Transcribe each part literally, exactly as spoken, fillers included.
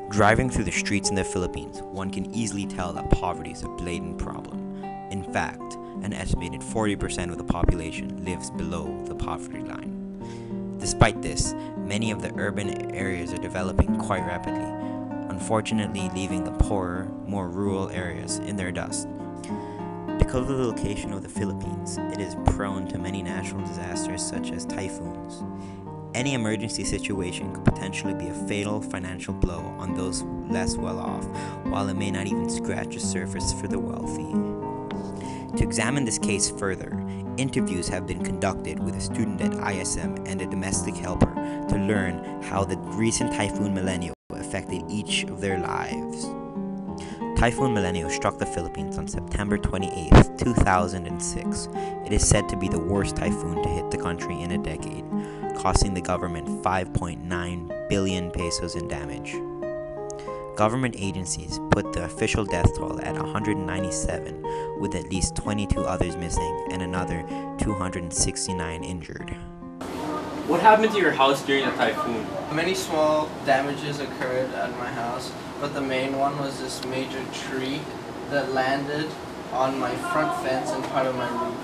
Driving through the streets in the Philippines, one can easily tell that poverty is a blatant problem. In fact, an estimated forty percent of the population lives below the poverty line. Despite this, many of the urban areas are developing quite rapidly, unfortunately leaving the poorer, more rural areas in their dust. Because of the location of the Philippines, it is prone to many natural disasters such as typhoons. Any emergency situation could potentially be a fatal financial blow on those less well off, while it may not even scratch the surface for the wealthy. To examine this case further, interviews have been conducted with a student at I S M and a domestic helper to learn how the recent Typhoon Milenio affected each of their lives. Typhoon Milenio struck the Philippines on September twenty-eighth, two thousand six. It is said to be the worst typhoon to hit the country in a decade, costing the government five point nine billion pesos in damage. Government agencies put the official death toll at one hundred ninety-seven, with at least twenty-two others missing and another two hundred sixty-nine injured. What happened to your house during the typhoon? Many small damages occurred at my house, but the main one was this major tree that landed on my front fence and part of my roof.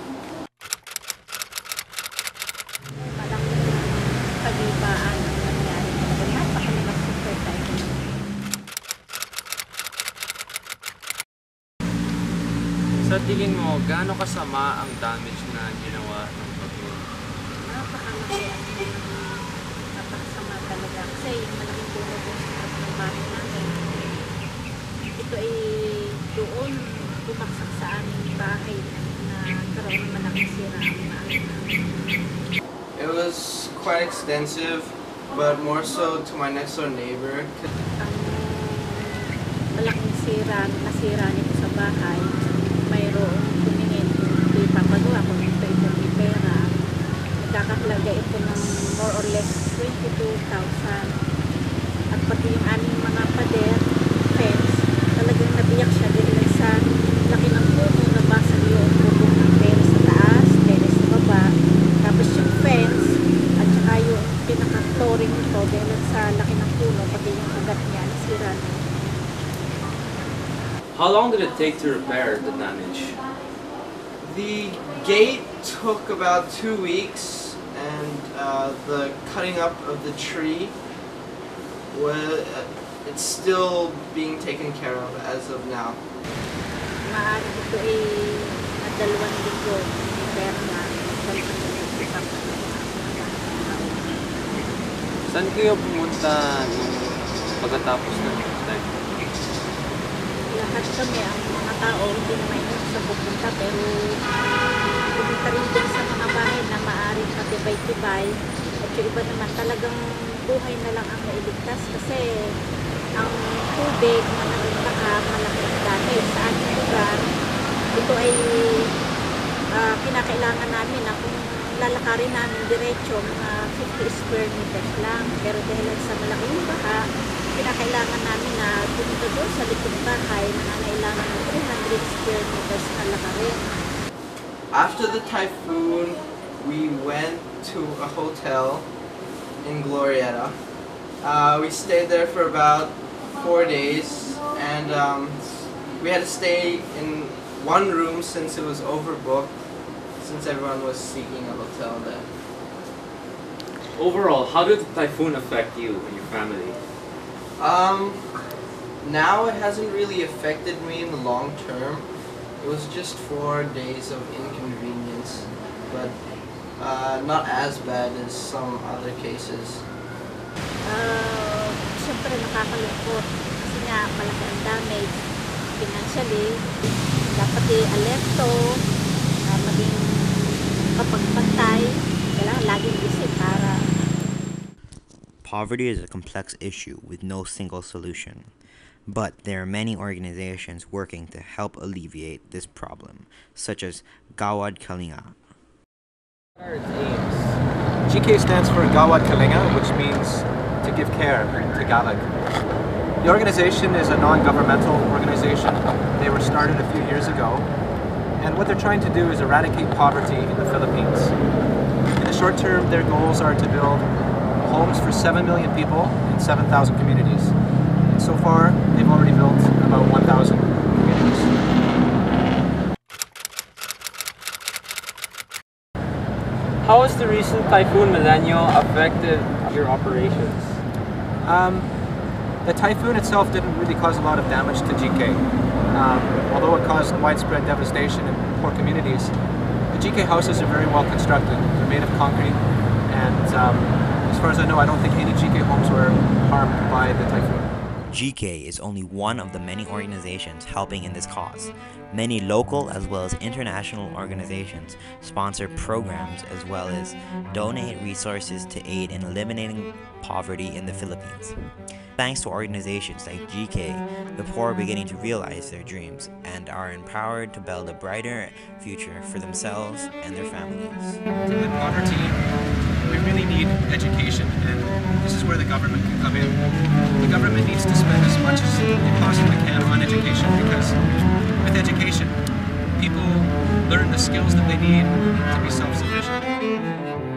Pagibaan ang nangyari. Napakalakas ng typhoon. Sa tingin mo, gaano kasama ang damage na ginawa ng bagyo? Napakalaki ang napakasama talaga. Kasi yung malaking tulog yung sikat ng bahay namin. Ito ay doon bumaksak sa aming bahay na karoon ng malaking sira ang bahay namin. It was quite extensive, but more so to my next door neighbor. Ang malaking sira, nasira nito sa bahay, mayroong tumingin kung ito'y papagawa, kung ito ito'y pera. Nagkakahalaga ito ng more or less twenty-two thousand. At pati yung aming mga pader, fence, talagang nabiyak siya dahil sa laki ng puno na basag yung bubong ng pera sa taas, pera sa baba. Tapos yung fence, at saka yung pinaka-flooring nito dahil sa laki ng puno, pati yung ugat niya, nasira na. How long did it take to repair the damage? The gate took about two weeks, and uh, the cutting up of the tree was uh, it's still being taken care of as of now. Maaari ito ay dalawang linggo repair na Saan kayo pumunta nung pagkatapos ng typhoon? lahat kami, ang mga tao, hindi naman yun sa pupunta, pero pumunta rin din sa mga bahay na maaaring matibay-tibay. At yung iba naman talagang buhay na lang ang nailigtas kasi ang tubig na nagpaka malaki ang dami sa ating lugar. Ito ay uh, kinakailangan namin na kung lalakarin namin diretso mga fifty square meters lang. Pero dahil sa malaking baha, kinakailangan namin na pumunta doon sa likod bahay na nangailangan ng three hundred square meters na lakarin. After the typhoon, we went to a hotel in Glorieta. Uh, we stayed there for about four days, and um, we had to stay in one room since it was overbooked, since everyone was seeking a hotel there. Overall, how did the typhoon affect you and your family? Um, now it hasn't really affected me in the long term. It was just four days of inconvenience, but uh, not as bad as some other cases. Uh, Siyempre nakakalungkot kasi nga malaki ang damage financially. Dapat i-alerto, uh, maging kapagpantay, kailangan laging isip para. Poverty is a complex issue with no single solution, but there are many organizations working to help alleviate this problem, such as Gawad Kalinga. What are its aims? G K stands for Gawad Kalinga, which means to give care in Tagalog. The organization is a non-governmental organization. They were started a few years ago, and what they're trying to do is eradicate poverty in the Philippines. In the short term, their goals are to build homes for seven million people in seven thousand communities. So far, they've already built about one thousand communities. How has the recent Typhoon Milenio affected your operations? Um, the typhoon itself didn't really cause a lot of damage to G K. Um, although it caused widespread devastation in poor communities, the G K houses are very well constructed. They're made of concrete, and um, as far as I know, I don't think any G K homes were harmed by the typhoon. G K is only one of the many organizations helping in this cause. Many local as well as international organizations sponsor programs as well as donate resources to aid in eliminating poverty in the Philippines. Thanks to organizations like G K, the poor are beginning to realize their dreams and are empowered to build a brighter future for themselves and their families. To end poverty, we really need education, and this is where the government can come in. The government needs to spend as much as they possibly can on education, because with education, people learn the skills that they need to be self-sufficient.